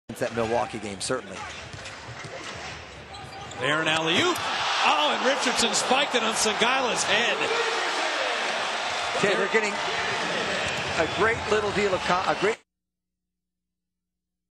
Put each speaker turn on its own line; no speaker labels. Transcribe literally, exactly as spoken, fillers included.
that Milwaukee game, certainly.
There an alley-oop. Oh, and Richardson spiked it on Songaila's head.
Okay, they're getting a great little deal of a great